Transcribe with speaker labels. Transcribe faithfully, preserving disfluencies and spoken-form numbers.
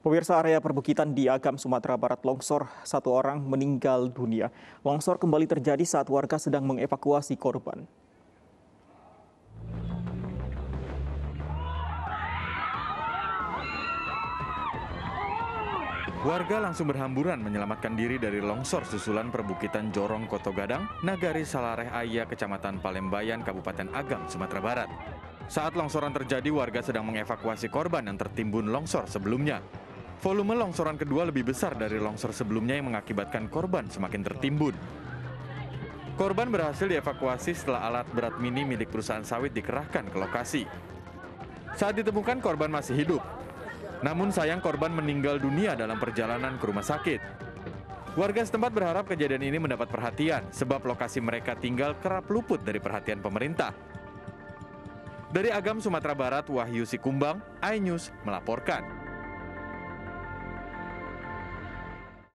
Speaker 1: Pemirsa, area perbukitan di Agam, Sumatera Barat longsor, satu orang meninggal dunia. Longsor kembali terjadi saat warga sedang mengevakuasi korban.
Speaker 2: Warga langsung berhamburan menyelamatkan diri dari longsor susulan perbukitan Jorong Koto Gadang, Nagari Salareh Aya, Kecamatan Palembayan, Kabupaten Agam, Sumatera Barat. Saat longsoran terjadi, warga sedang mengevakuasi korban yang tertimbun longsor sebelumnya. Volume longsoran kedua lebih besar dari longsor sebelumnya yang mengakibatkan korban semakin tertimbun. Korban berhasil dievakuasi setelah alat berat mini milik perusahaan sawit dikerahkan ke lokasi. Saat ditemukan, korban masih hidup. Namun sayang, korban meninggal dunia dalam perjalanan ke rumah sakit. Warga setempat berharap kejadian ini mendapat perhatian sebab lokasi mereka tinggal kerap luput dari perhatian pemerintah. Dari Agam, Sumatera Barat, Wahyu Sikumbang, iNews melaporkan.